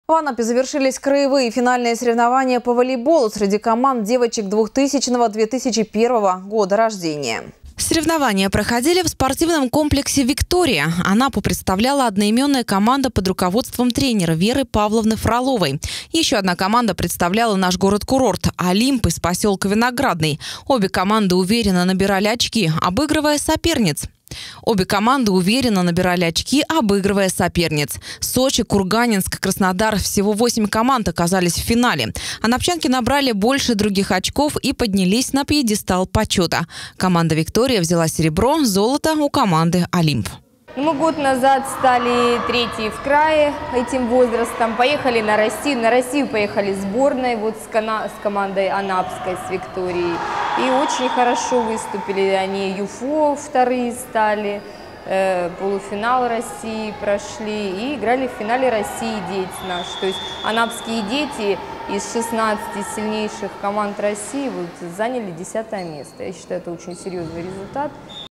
В Анапе завершились краевые финальные соревнования по волейболу среди команд девочек 2000-2001 года рождения. Соревнования проходили в спортивном комплексе «Виктория». Анапу представляла одноименная команда под руководством тренера Веры Павловны Фроловой. Еще одна команда представляла наш город-курорт – «Олимп» из поселка Виноградный. Обе команды уверенно набирали очки, обыгрывая соперниц. Сочи, Курганинск, Краснодар – всего 8 команд оказались в финале. Анапчанки набрали больше других очков и поднялись на пьедестал почета. Команда «Виктория» взяла серебро, золото у команды «Олимп». Мы год назад стали третьей в крае этим возрастом. Поехали на Россию. На Россию поехали сборной вот с командой Анапской, с «Викторией». И очень хорошо выступили. Они ЮФО вторые стали, полуфинал России прошли и играли в финале России дети наши. То есть анапские дети из 16 сильнейших команд России вот заняли 10-е место. Я считаю, это очень серьезный результат.